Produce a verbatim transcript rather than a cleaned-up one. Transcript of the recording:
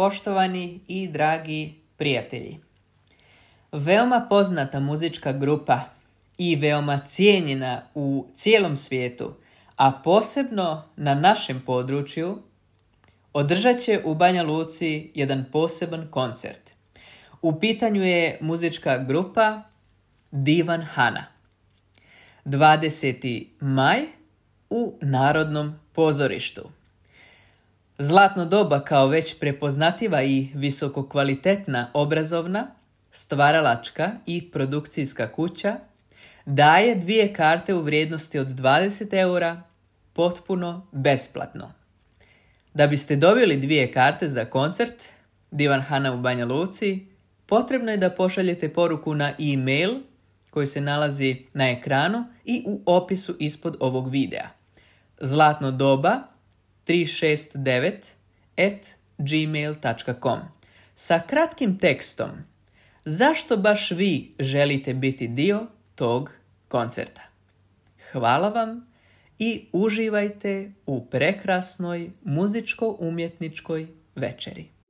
poštovani i dragi prijatelji. Veoma poznata muzička grupa i veoma cijenjena u cijelom svijetu, a posebno na našem području, održat će u Banja Luci jedan poseban koncert. U pitanju je muzička grupa Divan Hana. dvadeseti maj u Narodnom pozorištu. Zlatno doba kao već prepoznativa i visokokvalitetna obrazovna, stvaralačka i produkcijska kuća daje dvije karte u vrijednosti od dvadeset eura potpuno besplatno. Da biste dobili dvije karte za koncert Divan Hana u Banja Luci, potrebno je da pošaljete poruku na e-mail koji se nalazi na ekranu i u opisu ispod ovog videa. zlatno doba tri šest devet at gmail dot com sa kratkim tekstom zašto baš vi želite biti dio tog koncerta. Hvala vam i uživajte u prekrasnoj muzičko-umjetničkoj večeri.